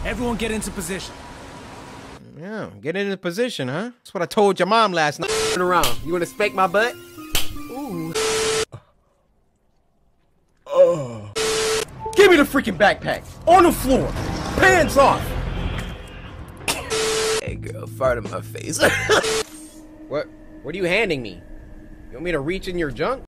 Everyone get into position. Yeah, get into position, huh? That's what I told your mom last night. Turn around. You wanna spank my butt? Ooh. Give me the freaking backpack. On the floor. Pants off. Hey girl, fart in my face. What are you handing me? You want me to reach in your junk?